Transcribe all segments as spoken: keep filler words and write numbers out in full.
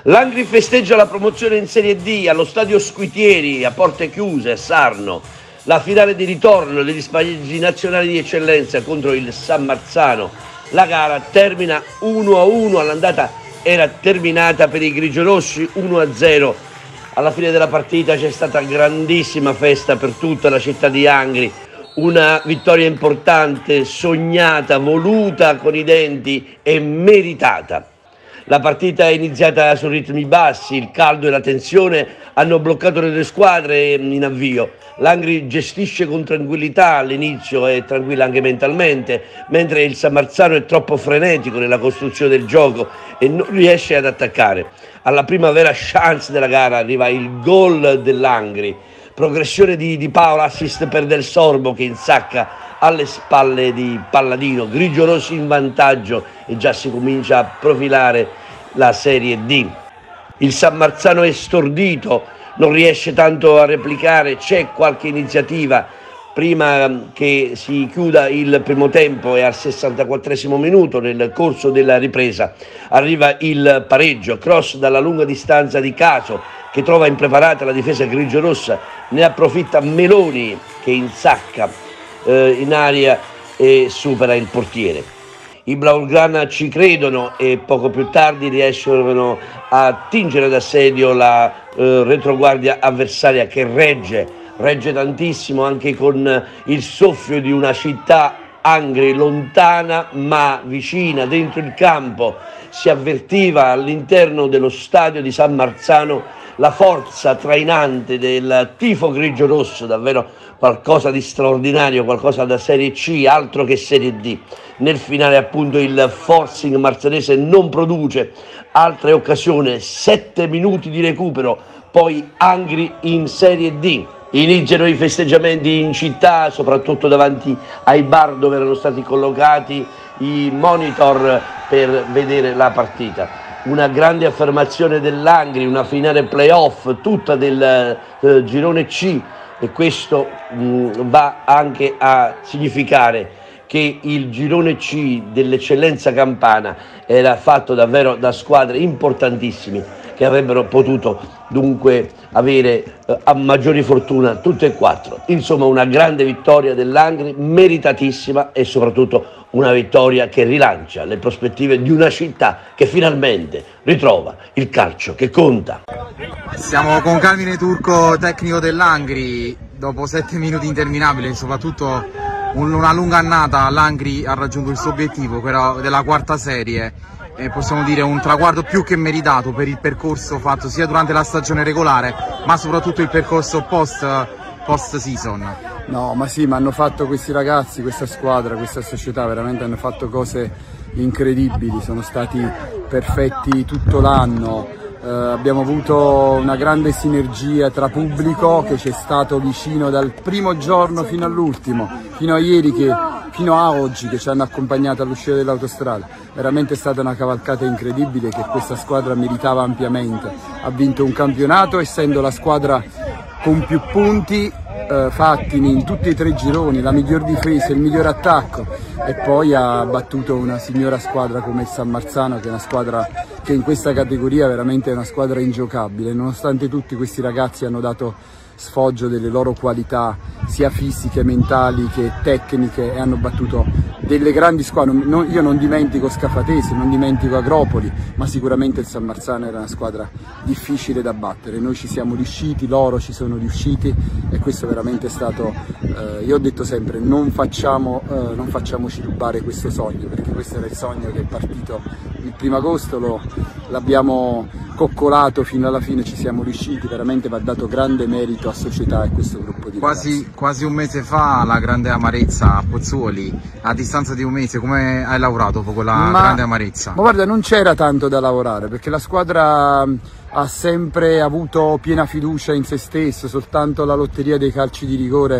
L'Angri festeggia la promozione in Serie D allo stadio Squitieri a porte chiuse a Sarno. La finale di ritorno degli spareggi nazionali di eccellenza contro il San Marzano. La gara termina uno a uno, all'andata era terminata per i grigiorossi uno a zero. Alla fine della partita c'è stata grandissima festa per tutta la città di Angri. Una vittoria importante, sognata, voluta con i denti e meritata. La partita è iniziata su ritmi bassi, il caldo e la tensione hanno bloccato le due squadre in avvio. L'Angri gestisce con tranquillità all'inizio e tranquilla anche mentalmente, mentre il San Marzano è troppo frenetico nella costruzione del gioco e non riesce ad attaccare. Alla prima vera chance della gara arriva il gol dell'Angri. Progressione di, di Paolo, assist per Del Sorbo che insacca alle spalle di Palladino, grigiorossi in vantaggio e già si comincia a profilare la Serie D. Il San Marzano è stordito, non riesce tanto a replicare, c'è qualche iniziativa prima che si chiuda il primo tempo e al sessantaquattresimo minuto nel corso della ripresa arriva il pareggio, cross dalla lunga distanza di Caso che trova impreparata la difesa grigiorossa, ne approfitta Meloni che insacca eh, in aria e supera il portiere. I Blaugrana ci credono e poco più tardi riescono a tingere d'assedio la eh, retroguardia avversaria che regge, regge tantissimo anche con il soffio di una città Angri lontana ma vicina, dentro il campo. Si avvertiva all'interno dello stadio di San Marzano la forza trainante del tifo grigio-rosso, davvero qualcosa di straordinario, qualcosa da Serie C, altro che Serie D. Nel finale appunto il forcing marzanese non produce altre occasioni, sette minuti di recupero, poi Angri in Serie D. Iniziano i festeggiamenti in città, soprattutto davanti ai bar dove erano stati collocati i monitor per vedere la partita. Una grande affermazione dell'Angri, una finale playoff tutta del eh, girone C e questo mh, va anche a significare che il girone C dell'eccellenza campana era fatto davvero da squadre importantissime che avrebbero potuto dunque avere eh, a maggiori fortuna tutte e quattro. Insomma una grande vittoria dell'Angri, meritatissima e soprattutto una vittoria che rilancia le prospettive di una città che finalmente ritrova il calcio che conta. Siamo con Carmine Turco, tecnico dell'Angri, dopo sette minuti interminabili, soprattutto una lunga annata l'Angri ha raggiunto il suo obiettivo, quello della quarta serie. E possiamo dire un traguardo più che meritato per il percorso fatto sia durante la stagione regolare ma soprattutto il percorso post, post season. No, ma sì, ma hanno fatto questi ragazzi, questa squadra, questa società, veramente hanno fatto cose incredibili, sono stati perfetti tutto l'anno, eh, abbiamo avuto una grande sinergia tra pubblico che ci è stato vicino dal primo giorno fino all'ultimo, fino a ieri che fino a oggi che ci hanno accompagnato all'uscita dell'autostrada. Veramente è stata una cavalcata incredibile che questa squadra meritava ampiamente. Ha vinto un campionato essendo la squadra con più punti eh, fatti in tutti e tre i gironi, la miglior difesa, il miglior attacco e poi ha battuto una signora squadra come il San Marzano che è una squadra che in questa categoria veramente è una squadra ingiocabile. Nonostante tutti questi ragazzi hanno dato sfoggio delle loro qualità sia fisiche, mentali che tecniche e hanno battuto delle grandi squadre. Non, io non dimentico Scafatese, non dimentico Agropoli, ma sicuramente il San Marzano era una squadra difficile da battere. Noi ci siamo riusciti, loro ci sono riusciti e questo veramente è stato, eh, io ho detto sempre, non, facciamo, eh, non facciamoci rubare questo sogno, perché questo era il sogno che è partito il primo agosto, l'abbiamo coccolato fino alla fine, ci siamo riusciti, veramente va dato grande merito a società e questo gruppo di quasi, ragazzi. Quasi un mese fa la grande amarezza a Pozzuoli, a distanza di un mese, come hai lavorato dopo quella ma, grande amarezza? Ma guarda, non c'era tanto da lavorare perché la squadra ha sempre avuto piena fiducia in se stessa, soltanto la lotteria dei calci di rigore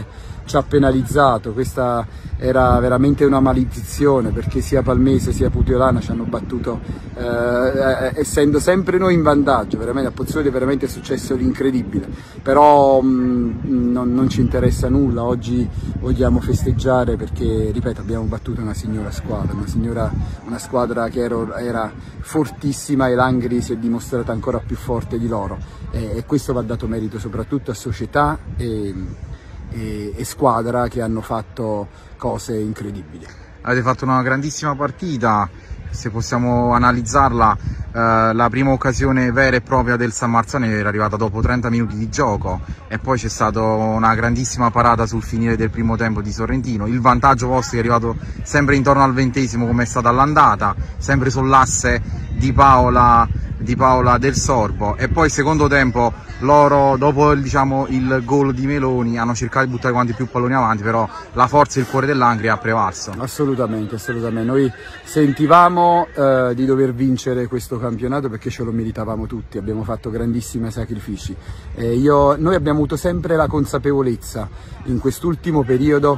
ci ha penalizzato. Questa era veramente una maledizione, perché sia Palmese sia Puteolana ci hanno battuto eh, essendo sempre noi in vantaggio. Veramente a Pozzuoli veramente è successo l'incredibile, però mh, non, non ci interessa nulla. Oggi vogliamo festeggiare perché, ripeto, abbiamo battuto una signora squadra, una, signora, una squadra che era, era fortissima, e l'Angri si è dimostrata ancora più forte di loro, e, e questo va dato merito soprattutto a società e, e, e squadra che hanno fatto cose incredibili. Avete fatto una grandissima partita, se possiamo analizzarla, eh, la prima occasione vera e propria del San Marzano era arrivata dopo trenta minuti di gioco, e poi c'è stata una grandissima parata sul finire del primo tempo di Sorrentino. Il vantaggio vostro è arrivato sempre intorno al ventesimo, come è stata all'andata, sempre sull'asse di Paola, di Paola del Sorbo, e poi secondo tempo loro, dopo il, diciamo, il gol di Meloni, hanno cercato di buttare quanti più palloni avanti, però la forza e il cuore dell'Angri ha prevalso. Assolutamente, assolutamente. Noi sentivamo eh, di dover vincere questo campionato perché ce lo meritavamo tutti, abbiamo fatto grandissimi sacrifici. Eh, io, noi abbiamo avuto sempre la consapevolezza in quest'ultimo periodo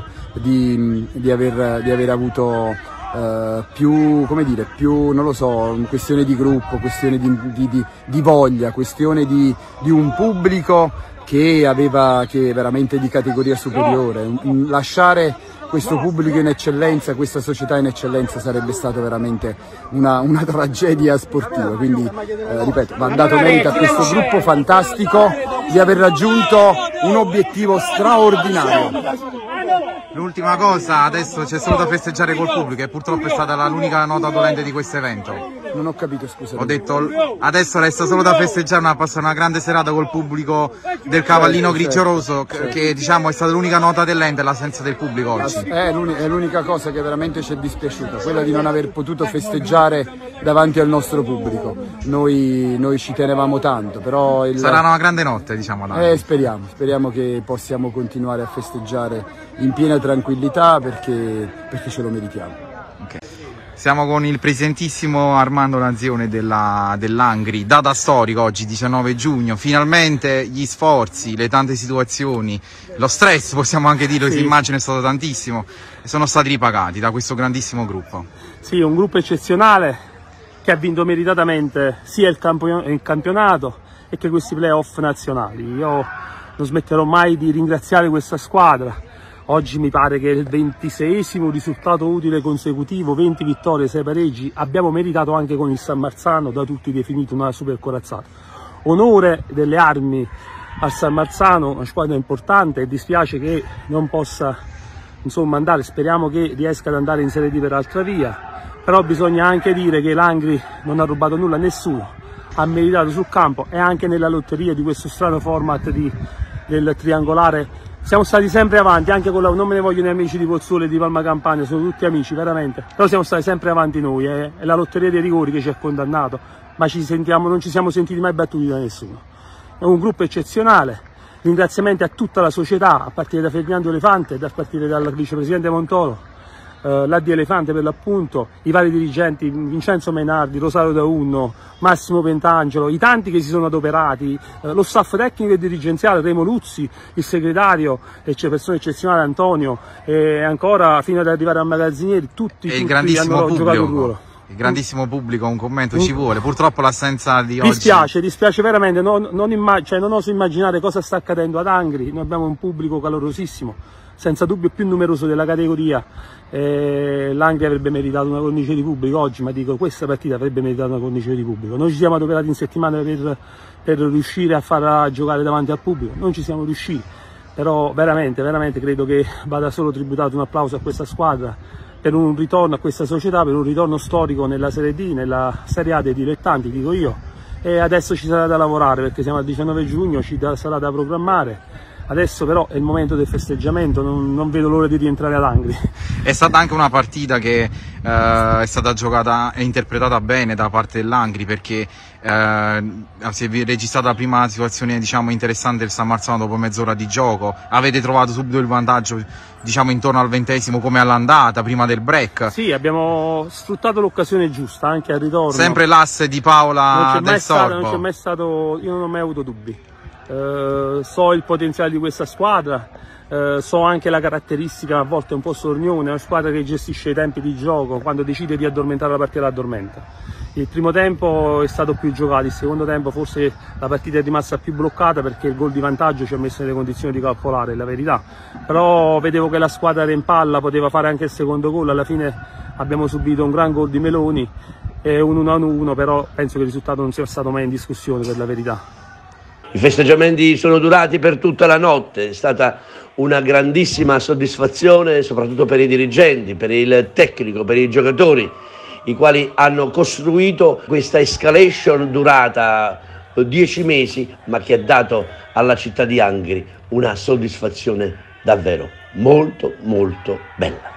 di, di, aver, di aver avuto Uh, più, come dire, più, non lo so, questione di gruppo, questione di, di, di, di voglia, questione di, di un pubblico che aveva, che è veramente di categoria superiore. Lasciare questo pubblico in eccellenza, questa società in eccellenza sarebbe stato veramente una, una tragedia sportiva, quindi eh, ripeto, va dato merito a questo gruppo fantastico di aver raggiunto un obiettivo straordinario. L'ultima cosa, adesso c'è solo da festeggiare col pubblico, e purtroppo è stata l'unica nota dolente di questo evento. Non ho capito, scusa. Ho detto, adesso resta solo da festeggiare, una, passare una grande serata col pubblico del Cavallino Grigio-Rosso, che, che diciamo è stata l'unica nota dolente, l'assenza del pubblico oggi. È l'unica cosa che veramente ci è dispiaciuta, quella di non aver potuto festeggiare davanti al nostro pubblico. Noi, noi ci tenevamo tanto, però... Il... Sarà una grande notte, diciamo. Eh, speriamo, speriamo che possiamo continuare a festeggiare in piena tranquillità, perché, perché ce lo meritiamo. Okay. Siamo con il presidentissimo Armando Nazione della, dell'Angri, data storica oggi, diciannove giugno, finalmente gli sforzi, le tante situazioni, lo stress, possiamo anche dirlo, sì. Immagino è stato tantissimo, e sono stati ripagati da questo grandissimo gruppo. Sì, un gruppo eccezionale che ha vinto meritatamente sia il, campo, il campionato e che questi playoff nazionali. Io non smetterò mai di ringraziare questa squadra. Oggi mi pare che è il ventiseiesimo risultato utile consecutivo, venti vittorie, sei pareggi. Abbiamo meritato anche con il San Marzano, da tutti definito una super corazzata. Onore delle armi al San Marzano, una squadra importante, e dispiace che non possa, insomma, andare. Speriamo che riesca ad andare in Serie D per altra via, però bisogna anche dire che l'Angri non ha rubato nulla a nessuno, ha meritato sul campo, e anche nella lotteria di questo strano format di, del triangolare. Siamo stati sempre avanti, anche con la, non me ne vogliono gli amici di Pozzuoli e di Palma Campania, sono tutti amici veramente, però siamo stati sempre avanti noi, eh. È la lotteria dei rigori che ci ha condannato, ma ci sentiamo, non ci siamo sentiti mai battuti da nessuno. È un gruppo eccezionale, ringraziamenti a tutta la società, a partire da Ferdinando Elefante, a partire dal vicepresidente Montoro, Uh, l'A D Elefante per l'appunto, i vari dirigenti, Vincenzo Mainardi, Rosario Daunno, Massimo Pentangelo, i tanti che si sono adoperati, uh, lo staff tecnico e dirigenziale, Remo Luzzi, il segretario, e c'è persone eccezionali, Antonio, e ancora fino ad arrivare al magazzinieri, tutti, e tutti hanno giocato un ruolo. Il grandissimo pubblico, un commento ci vuole, purtroppo l'assenza di oggi... Dispiace, dispiace veramente, non, non, immag cioè, non oso immaginare cosa sta accadendo ad Angri. Noi abbiamo un pubblico calorosissimo, senza dubbio più numeroso della categoria. Eh, L'Angri avrebbe meritato una cornice di pubblico oggi, ma dico, questa partita avrebbe meritato una cornice di pubblico. Noi ci siamo adoperati in settimana per, per riuscire a far giocare davanti al pubblico, non ci siamo riusciti, però veramente, veramente credo che vada solo tributato un applauso a questa squadra, per un ritorno a questa società, per un ritorno storico nella Serie D, nella Serie A dei dilettanti, dico io. E adesso ci sarà da lavorare, perché siamo al diciannove giugno, ci da, sarà da programmare. Adesso però è il momento del festeggiamento, non, non vedo l'ora di rientrare ad Angri. È stata anche una partita che eh, è stata giocata e interpretata bene da parte dell'Angri, perché eh, si è registrata la prima situazione, diciamo, interessante del San Marzano dopo mezz'ora di gioco. Avete trovato subito il vantaggio, diciamo, intorno al ventesimo, come all'andata, prima del break. Sì, abbiamo sfruttato l'occasione giusta anche al ritorno. Sempre l'asse di Paola del Sorbo. Sorbo. Non c'è mai stato, io non ho mai avuto dubbi. eh, so il potenziale di questa squadra, eh, so anche la caratteristica a volte un po' sornione, è una squadra che gestisce i tempi di gioco, quando decide di addormentare la partita la addormenta. Il primo tempo è stato più giocato, il secondo tempo forse la partita è rimasta più bloccata perché il gol di vantaggio ci ha messo nelle condizioni di calcolare, la verità. Però vedevo che la squadra era in palla, poteva fare anche il secondo gol, alla fine abbiamo subito un gran gol di Meloni e un uno a uno, però penso che il risultato non sia stato mai in discussione, per la verità. I festeggiamenti sono durati per tutta la notte, è stata una grandissima soddisfazione soprattutto per i dirigenti, per il tecnico, per i giocatori, i quali hanno costruito questa escalation durata dieci mesi, ma che ha dato alla città di Angri una soddisfazione davvero molto molto bella.